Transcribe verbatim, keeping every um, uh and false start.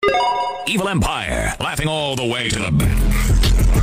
Evil Empire, laughing all the way to the bank.